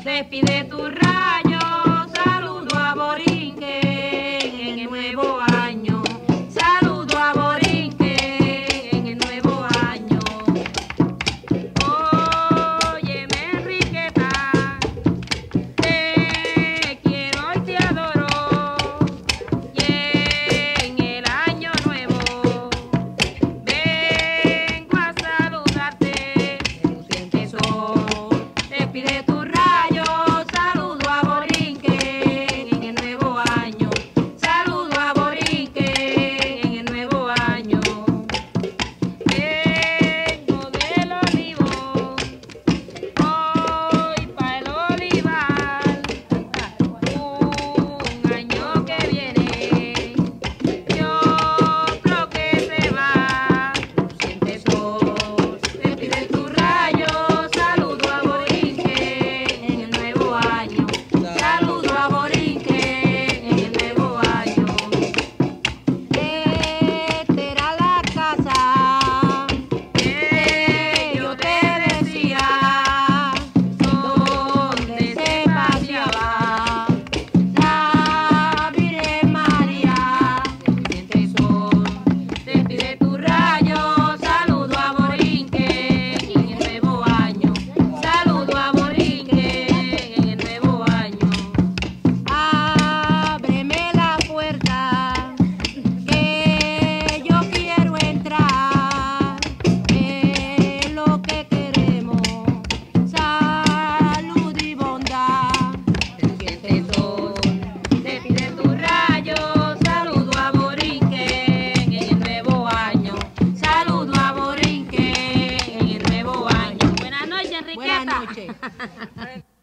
despide tu rayo, saludo a Borinquen en el nuevo año, saludo a Borinquen en el nuevo año. Óyeme, Enriqueta, te quiero y te adoro, y en el año nuevo vengo a saludarte, luciente sol, despide tu rayo, saludo a Borinquen en el nuevo año, saludo a Borinquen en el nuevo año. Vengo del olivo, voy pa' el olivar, un año que viene y otro que se va, luciente sol, despide tu rayo, saludo a Borinquen en el nuevo año, saludo a Borinquen en el nuevo año. Esta era la casa que yo te decía, donde se paseaba la Virgen María, luciente sol, despide tu rayo, saludo a Borinquen en el nuevo año, saludo a Borinquen en el nuevo año. Ábreme la puerta, que yo quiero entrar, es lo que queremos, salud y bondad. Luciente sol, despide tu rayo, saludo a Borinquen en el nuevo año, saludo a Borinquen en el nuevo año. Buenas noches, Enriqueta. Buenas noches.